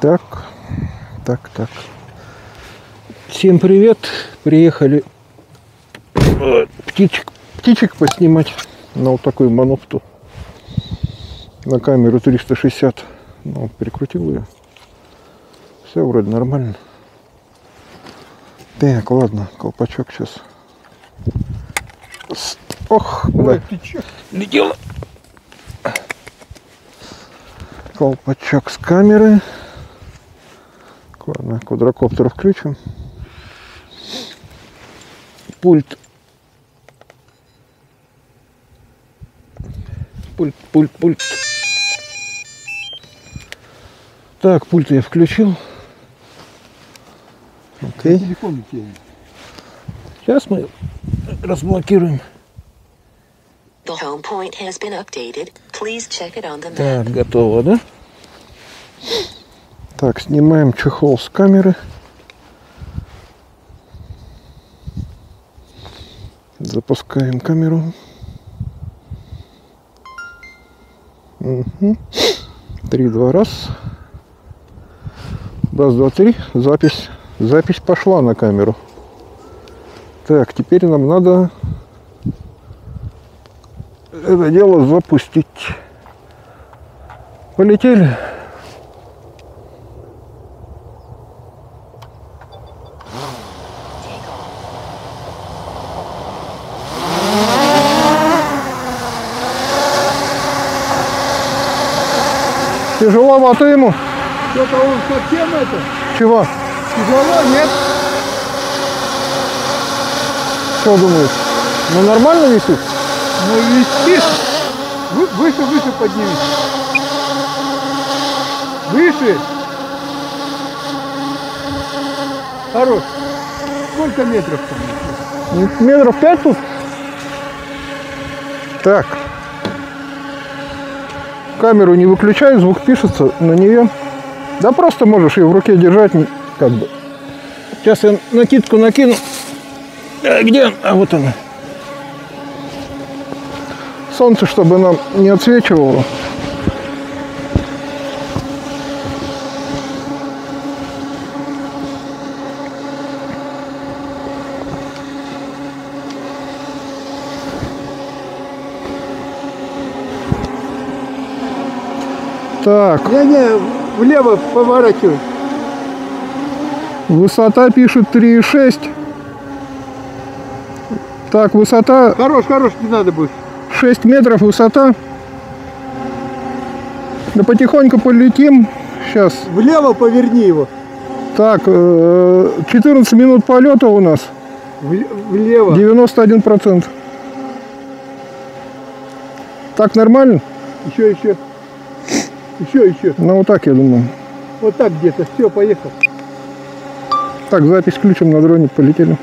Так. Всем привет. Приехали птичек поснимать на вот такую монопту. На камеру 360. Ну, перекрутил ее. Все вроде нормально. Так, ладно, колпачок сейчас. Ох, ой, да. ты чё? Летела. Колпачок с камеры. Ладно, квадрокоптер включим. Пульт. Пульт. Так, пульт я включил. Окей. Телефон у тебя. Сейчас мы разблокируем. The home point has been updated. Please check it on the map. Так, готово, да? Так, снимаем чехол с камеры. Запускаем камеру. Угу. 3, 2, раз. Раз, два, три. Запись пошла на камеру. Так, теперь нам надо это дело запустить. Полетели. Тяжеловато ему. Что-то он совсем это? Чего? Тяжело, нет? Что думаешь? Ну нормально висит? Ну висит. Выше поднимись. Выше. Хорош. Сколько метров там? Метров 5 тут. Так. Камеру не выключай, звук пишется на нее. Да просто можешь ее в руке держать, как бы. Сейчас я накидку накину. Где она? А вот она. Солнце, чтобы нам не отсвечивало. Так. Не, влево поворачивай. Высота пишет 3,6. Так, высота Хорош, не надо будет. 6 метров высота. Да потихоньку полетим. Сейчас. Влево поверни его. Так, 14 минут полета у нас. Влево. 91%. Так нормально? Еще. Ну вот так, я думаю. Вот так где-то. Все, поехал. Так, запись включим на дроне, полетели.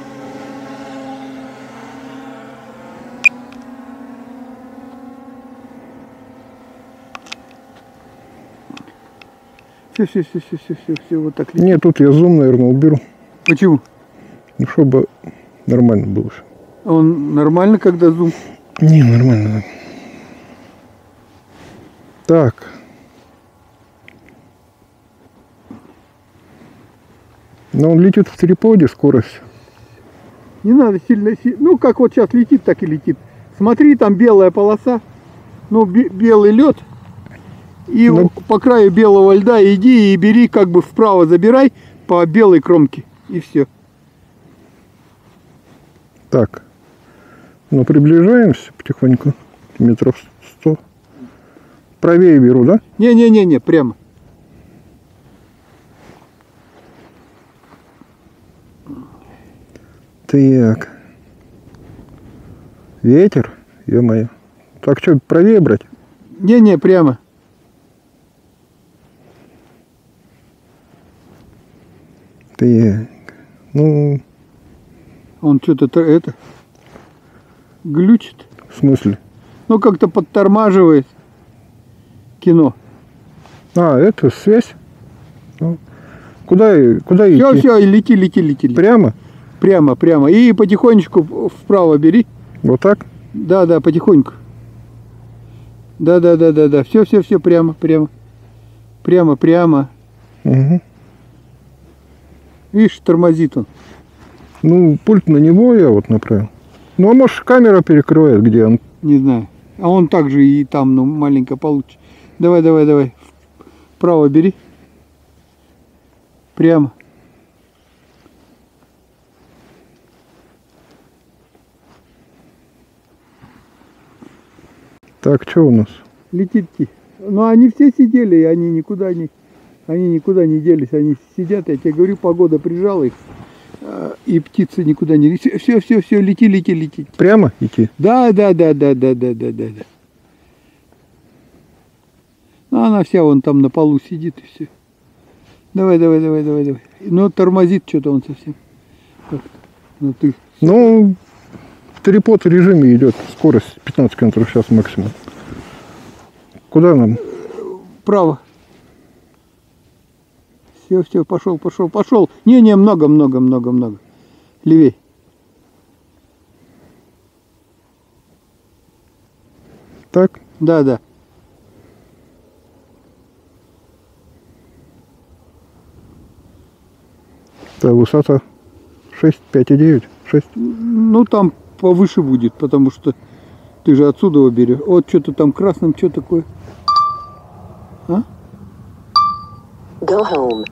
Все, вот так. Нет, тут я зум, наверное, уберу. Почему? Ну, чтобы нормально было. А он нормально, когда зум? Не, нормально. Так. Но он летит в триподе, скорость. Не надо сильно. Ну, как вот сейчас летит, так и летит. Смотри, там белая полоса. Ну, белый лед. И Ну, по краю белого льда иди и бери, как бы вправо забирай по белой кромке. И все. так. Ну, приближаемся потихоньку. Метров 100. Правее беру, да? Не, прямо. Так. Ветер, ё-моё. Так что, правее брать? Не, прямо. Так. Ну, Он что-то это глючит. в смысле? Ну, как-то подтормаживает кино. А, это связь? Ну, куда идти? Все, и лети. Прямо? Прямо. И потихонечку вправо бери. Вот так? Да, потихоньку. Да. Все, прямо. Угу. Видишь, тормозит он. Ну, пульт на него я вот направил. Ну, а может, камера перекрывает, где он. Не знаю. А он также и там, ну, маленько получше. Давай, давай, давай. Вправо бери. Прямо. Так, что у нас? Летит. Ну, они все сидели, и они никуда не делись. Они сидят, я тебе говорю, погода прижала их. И птицы никуда не... Все, лети. Прямо идти? Да. Ну, она вся вон там на полу сидит и все. Давай. Ну, тормозит что-то он совсем. Как-то. Ну, ты... Ну, трипод в режиме идет. Скорость 15 км в час максимум. Куда нам? Право. Все, пошел. Не, много. Левей. Так? Да. Да, высота 6, 5,9, 6. Ну, там повыше будет, потому что ты же отсюда его берешь. Вот что-то там красным, что такое? А? Go home.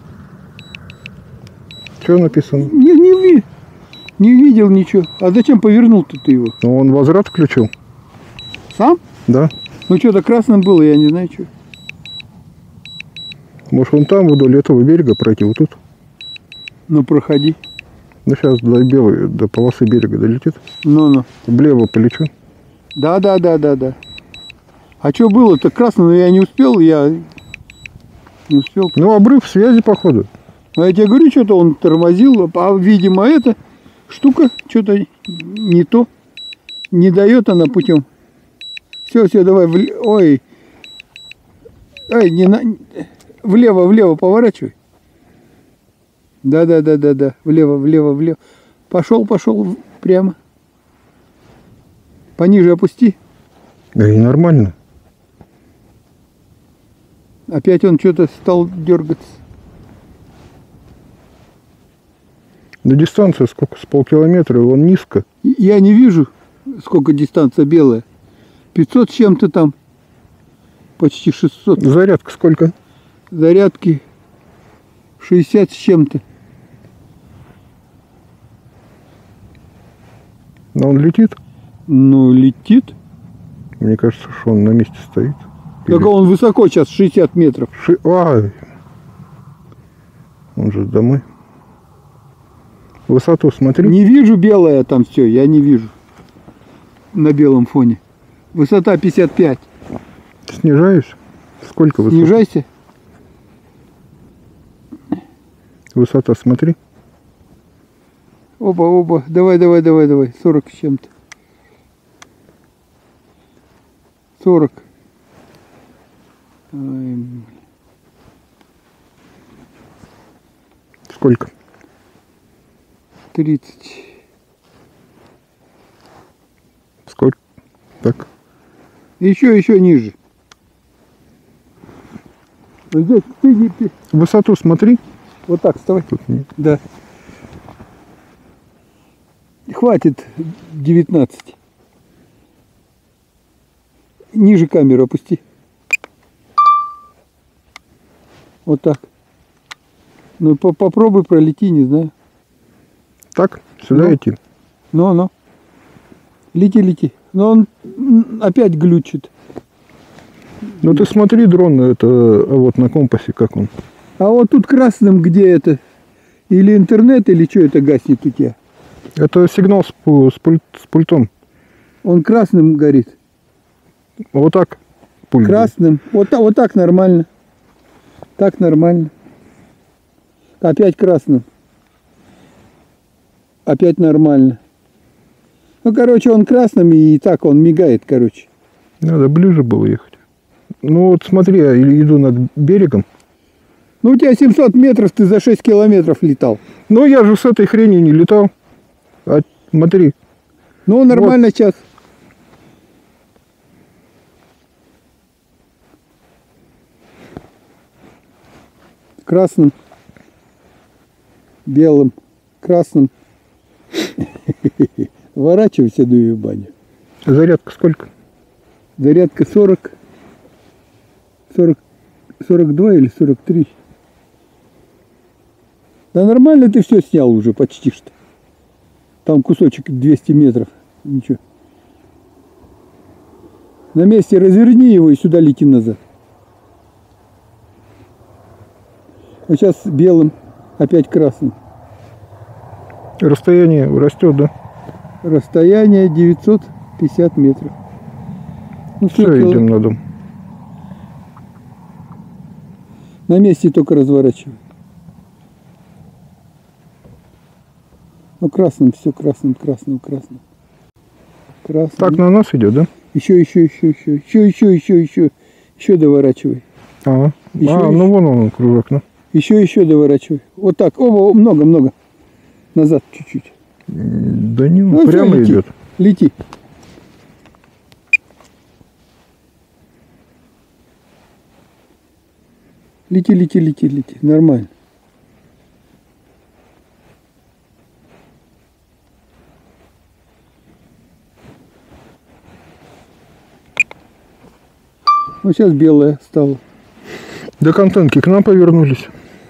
Что написано? Не видел ничего. А зачем повернул-то ты его? Ну, он возврат включил. Сам? Да. Ну, что-то красным было, я не знаю, что. Может, вон там вдоль этого берега пройти, вот тут. Ну, проходи. Ну, сейчас до полосы берега долетит. Ну. Влево полечу. Да. А что было-то красным? Но я не успел. Ну, обрыв связи, походу. А я тебе говорю, что-то он тормозил. А, видимо, эта штука что-то не то. Не дает она путем. Все, давай. Ой. Влево поворачивай. Да. Влево. Пошел прямо. Пониже опусти. Да и нормально. Опять он что-то стал дергаться. Да дистанция сколько? С полкилометра, и он низко. Я не вижу, сколько дистанция белая. 500 с чем-то там. Почти 600. Зарядка сколько? Зарядки 60 с чем-то. Но он летит? Ну, летит. Мне кажется, что он на месте стоит. Так он высоко сейчас, 60 метров. Ай. Он же домой. Высоту смотри. Не вижу белое там все, я не вижу. На белом фоне. Высота 55. Снижаюсь? Сколько высота? Снижайся. Высота смотри. Оба. Давай. 40 с чем-то. 40. Ой, Сколько? 30. Сколько? Так. Еще ниже. Вот здесь ты. Высоту смотри. Вот так вставай. Тут нет. Да. Хватит 19. Ниже камеру опусти. Вот так. Ну попробуй пролети, не знаю. Так, сюда идти. Ну. Лети. Но он опять глючит. Ну ты смотри, дрон, это вот на компасе, как он. А вот тут красным где это? Или интернет, или что это гаснет у тебя? Это сигнал с пультом. Он красным горит. Вот так. Пульт. Красным. Вот так нормально. Так нормально. Опять красным. Опять нормально. Ну, короче, он красным, и так он мигает, короче. Надо ближе было ехать. Ну вот смотри, я иду над берегом. Ну, у тебя 700 метров, ты за 6 километров летал. Ну я же с этой хренью не летал. А смотри. Ну, нормально вот. Сейчас. Красным, белым, красным. Ворачивайся, дуй в баню. Зарядка сколько? Зарядка 42 или 43. Да нормально ты все снял уже почти что. Там кусочек 200 метров. Ничего. На месте разверни его и сюда лети назад. А сейчас белым, опять красным. Расстояние растет, да? Расстояние 950 метров. Ну, Все, идем на дом. На месте только разворачивай. Ну, красным, все красным, красным, красным. Красным. Так на нас идет, да? Еще доворачивай. Ага. Еще. Ну вон он, кружок, ну. Еще доворачивай. Вот так. Оба, много. Назад чуть-чуть. Да не, Ну, прямо всё, идет. Лети. Лети. Нормально. Ну, сейчас белая стала. До контентки к нам повернулись.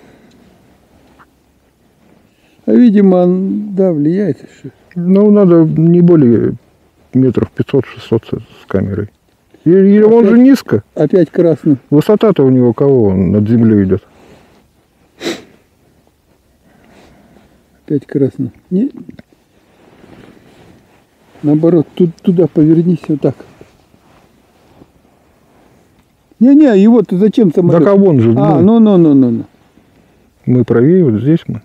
А, видимо, да, влияет еще. Ну, надо не более метров 500-600 с камерой. Или он же низко. Опять красный. Высота-то у него кого? Он над землей идет. Опять красный. Не. Наоборот, туда повернись вот так. Не, его ты зачем самолет? Так а вон же. Ну. Мы правее, вот здесь мы.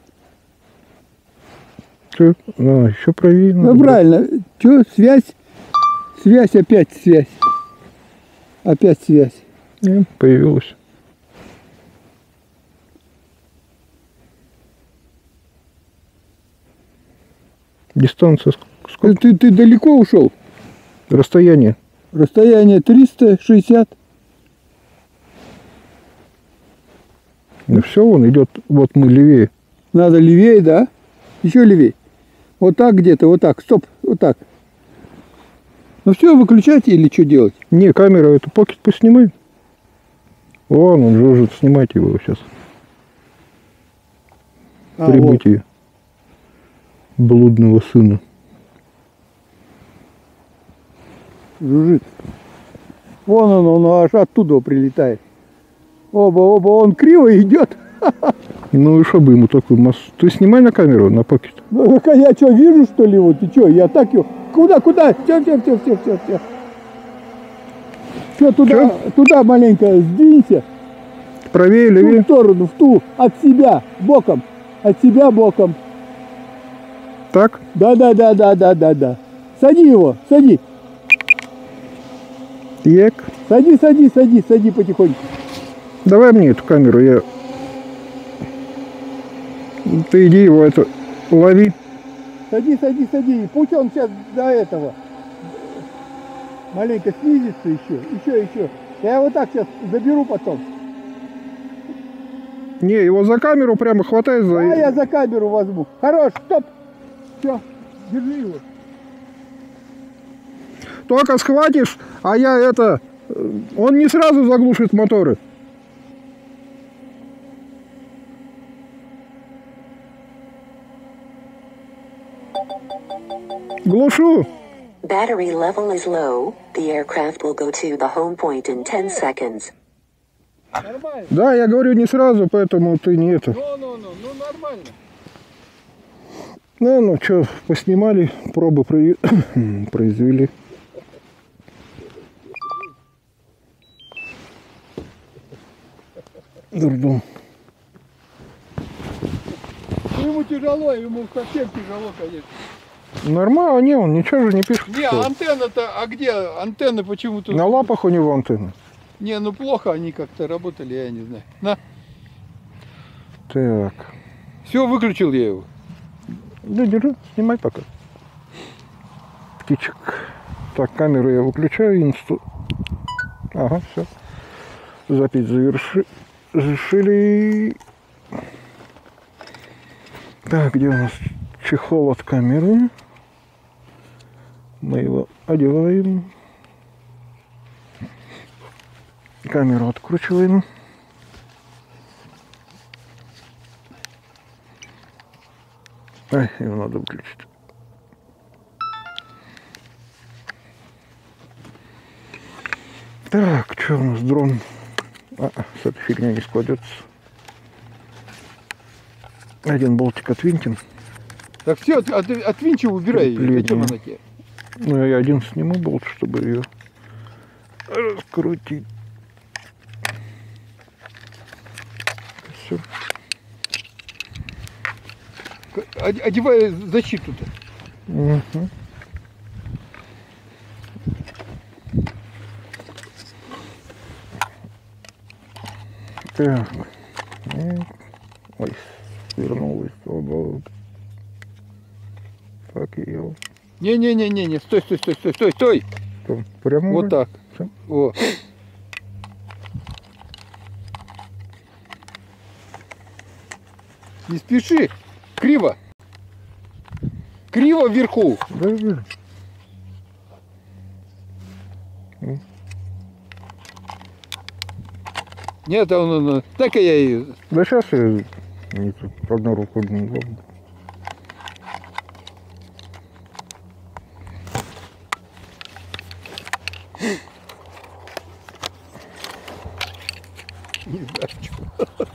Что? Еще правее. Ну, правильно. Что, связь? Связь, опять связь. Опять связь. Появилась. Дистанция сколько? Ты далеко ушел? Расстояние. Расстояние 360. Ну все, он идет, вот мы левее. Надо левее, да? Еще левее. Вот так где-то, вот так, стоп, вот так. Ну все, выключайте или что делать? Не, камера, эту покет поснимай. Вон, он жужжит, снимайте его сейчас. Прибытие блудного сына. Жужжит. Вон он аж оттуда прилетает. Оба, он криво идет. Ну и что бы ему такую массу? Ты снимай на камеру, на покет. Ну, так я что, вижу, что ли? Вот, ты что, я так его... Куда? Все. Все, туда маленько сдвинься. Правее, В ту левее. сторону, в ту, от себя, боком. От себя боком. Так? Да. Сади его, сади. Ек. Сади потихоньку. Давай мне эту камеру, я... Ты иди его это лови. Сади. Пусть он сейчас до этого маленько снизится еще. Я его так сейчас заберу потом. Не, его за камеру прямо хватай за... А я за камеру возьму. Хорош, стоп. Все, держи его. Только схватишь, а я это... Он не сразу заглушит моторы. Глушу. Battery level is low. The aircraft will go to the home point in 10 seconds. Нормально. Да, я говорю не сразу, поэтому ты не это. Ну, нормально. Ну, что, поснимали, пробы произвели. Дурдом. Ему тяжело, ему совсем тяжело, конечно. Нормально, не, он ничего же не пишет. Не, антенна-то, а где? Антенна почему-то... На лапах у него антенна. Не, ну плохо они как-то работали, я не знаю. На. Так. Все, выключил я его. Да, держи, снимай пока. Птичек. Так, камеру я выключаю, Ага, все. Запись решили... Так, где у нас чехол от камеры? Мы его одеваем. Камеру откручиваем. Ай, его надо выключить. Так, что у нас дрон? С этой фигней не складется. Один болтик отвинтим. Так все, отвинчивай, убирай. Зачем она тебе? Ну, я один сниму болт, чтобы ее раскрутить. Все. Одевай защиту-то. Угу. Так. Ой, свернулась. Так ее. Не, стой. Прямо Вот так. Всё. О. Не спеши. Криво. Криво вверху. Да, вижу. Нет, он так и я и... Да сейчас я не тут одну руку не могу. Не знаю, чего.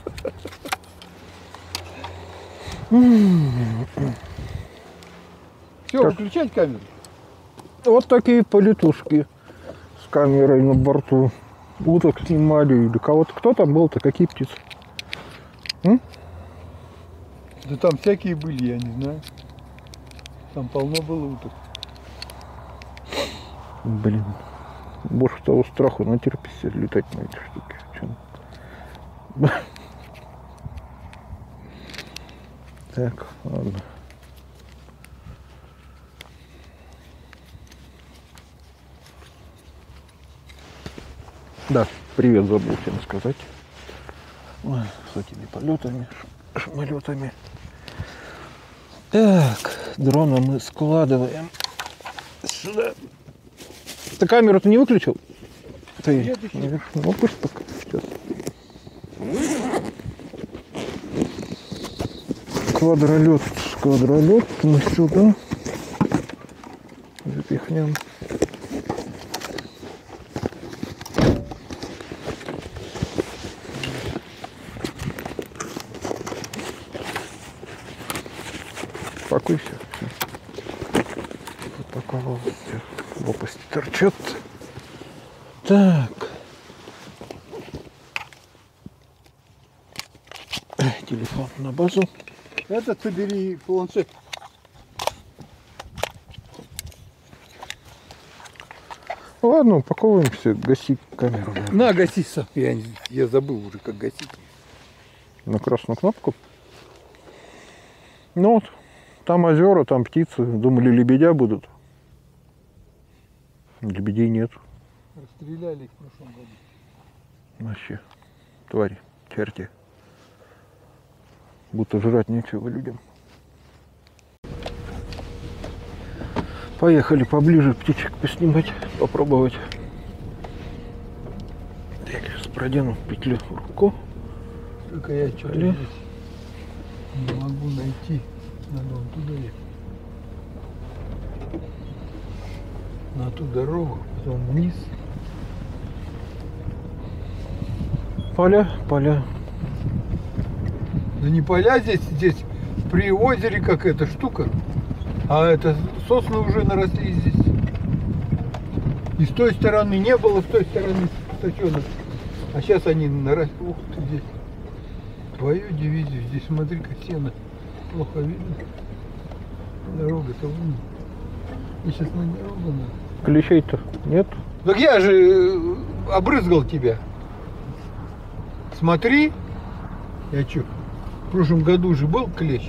Все, выключать камеру. Вот такие полетушки с камерой на борту. Уток снимали или кого-то. Кто там был-то? Какие птицы? Да там всякие были, я не знаю. Там полно было уток. Блин. Больше того страху натерпись летать на эти штуки. Чем... Так, ладно. Да, привет, забыл всем сказать. Ой, с этими полетами, шмалетами. Так, дрона мы складываем сюда. Ты камеру-то не выключил? Ты? Нет, еще Не, ну пусть пока. Сейчас. Квадролет мы сюда запихнем. Спокойся. Упаковал. Лопасти торчат. Так. Телефон на базу. Этот собери планшет. Ладно, упаковываемся, гаси камеру. На, гаси сам. Я забыл уже, как гасить. На красную кнопку. Ну вот, там озера, там птицы. Думали, лебедя будут. Лебедей нет. Расстреляли их в прошлом году. Вообще, твари, черти. Будто жрать нечего людям. Поехали поближе птичек поснимать, попробовать. Так, сейчас продену петлю в руку. Только я что-то Алло. здесь не могу найти. Надо вон туда ехать. На ту дорогу, потом вниз. Поля. Да не поля здесь при озере как эта штука. А это сосны уже наросли здесь. И с той стороны не было, с той стороны сосенок. А сейчас они наросли. Ух ты, здесь твою дивизию. Здесь смотри-ка сено. Плохо видно. Дорога-то вон. И сейчас на дорогу надо. Клещей-то нет? Так я же обрызгал тебя. Смотри. Я что, в прошлом году же был клещ.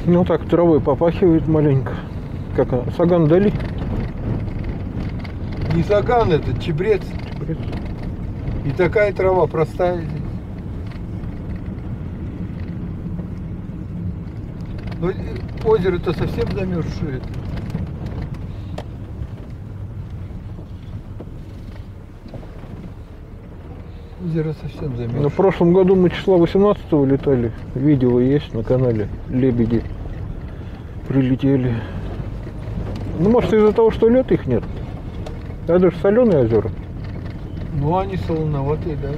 Ну так, травой попахивает маленько. Как она? Саган Дали? Не саган, это чебрец. Чебрец. И такая трава простая здесь. Но озеро-то совсем замерзшее. Озеро совсем замерзшее. Ну, в прошлом году мы числа 18-го летали. Видео есть на канале. Лебеди прилетели. Ну, может, из-за того, что лед их нет. Это же соленые озера. Ну, они солоноватые, да.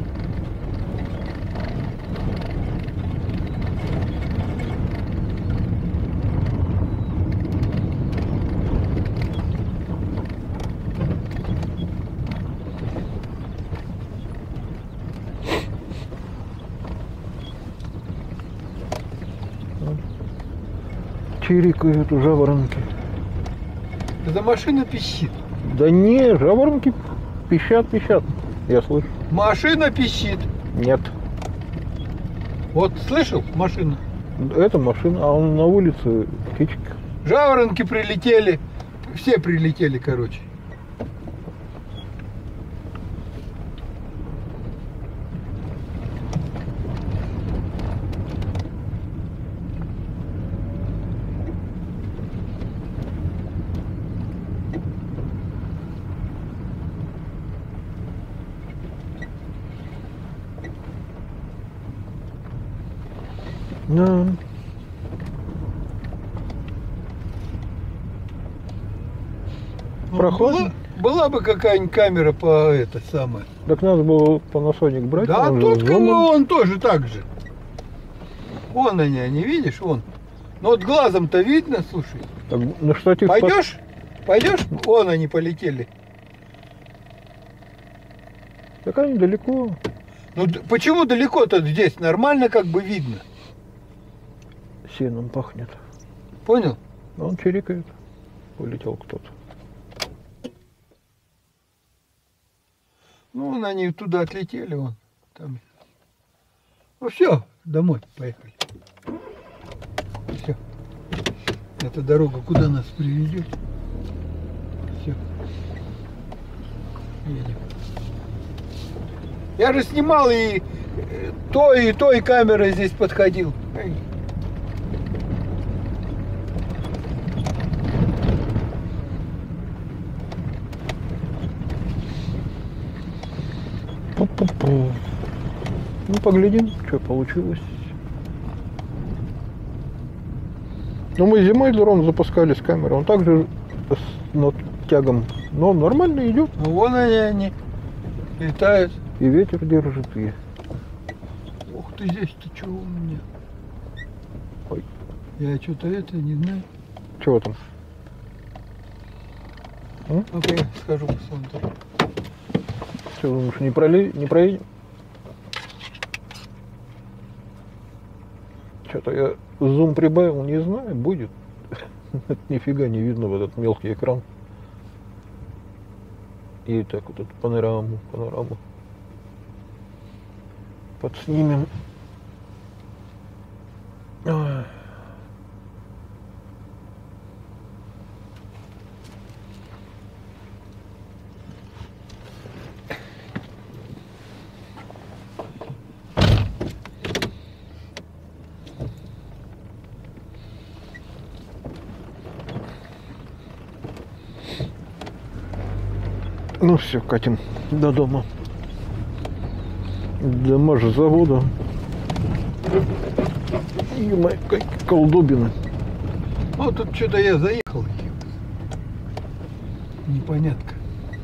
Чирикают жаворонки. Это машина пищит. Да не, жаворонки пищат. Я слышу. Машина пищит. Нет. Вот слышал? Машина. Это машина, а он на улице птичка. Жаворонки прилетели. Все прилетели, короче. Да. Прохладно. Была бы какая-нибудь камера по это самое. Так надо было Panasonic брать. Да, он тут же как бы взломан. он тоже так же. Вон они, не видишь, вон. Ну вот глазом-то видно, слушай. Так, на штатив Пойдешь? Пойдешь? Вон они полетели. Так они далеко. Ну почему далеко-то здесь? Нормально как бы видно. Сеном пахнет. Понял? Он чирикает. Улетел кто-то. Ну, вон они туда отлетели, вон. Там. Ну все, домой поехали. Все. Эта дорога куда нас приведет? Все. Едем. Я же снимал и той камерой здесь подходил. Эй. Пу-пу-пу. Ну, поглядим, что получилось. Ну, мы зимой дрон запускали с камеры. Он также с тягом. Но нормально идет. Ну, вон они летают. И ветер держит, и... Ух ты, здесь-то что у меня? Ой. Я что-то это не знаю. Чего там? Ну-ка я схожу посмотрю. Что, думаешь, не проедем? Что-то я зум прибавил, не знаю, будет. Нифига не видно в этот мелкий экран. И так вот эту панораму. Подснимем. Ой. Ну все, катим до дома. Дома же завода. Ё-моё, какие колдобины. Ну, тут что-то я заехал. Непонятно.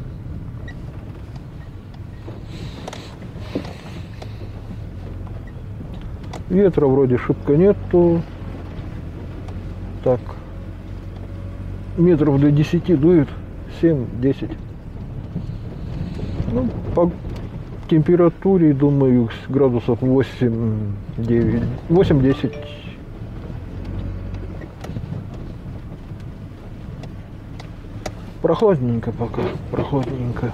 Ветра вроде шибко нету. Так. Метров до 10 дует. 7-10. Ну, по температуре, думаю, градусов 8-9. 8-10. Прохладненько пока. Прохладненько.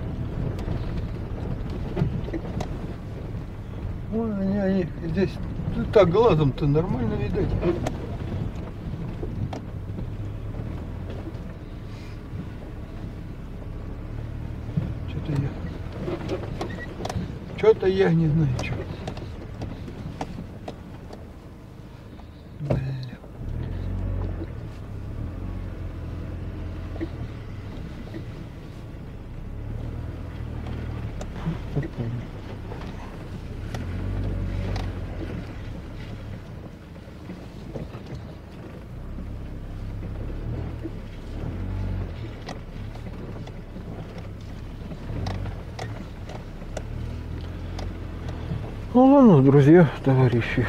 Вон они здесь Ну так, глазом-то нормально видать. Что-то я не знаю, что. Ну ладно, друзья, товарищи.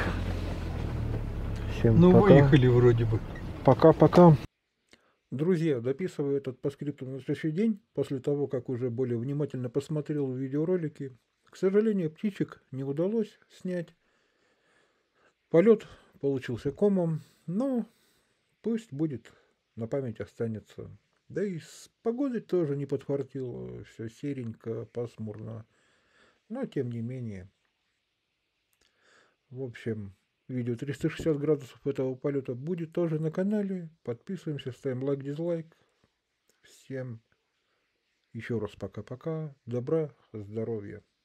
Всем Ну, пока. выехали вроде бы. Пока-пока. Друзья, дописываю этот по скрипту на следующий день, после того, как уже более внимательно посмотрел видеоролики. К сожалению, птичек не удалось снять. Полет получился комом, но пусть будет, на память останется. Да и с погодой тоже не подфартило, все серенько, пасмурно. Но тем не менее. В общем, видео 360 градусов этого полета будет тоже на канале. Подписываемся, ставим лайк, дизлайк. Всем еще раз пока-пока. Добра, здоровья.